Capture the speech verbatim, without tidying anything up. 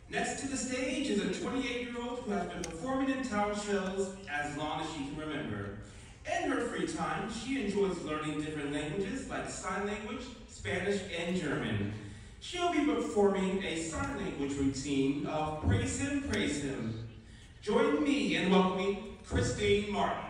Next to the stage is a twenty-eight-year-old who has been performing in talent shows as long as she can remember. In her free time, she enjoys learning different languages like sign language, Spanish, and German. She'll be performing a sign language routine of Praise Him, Praise Him. Join me in welcoming Christine Martin.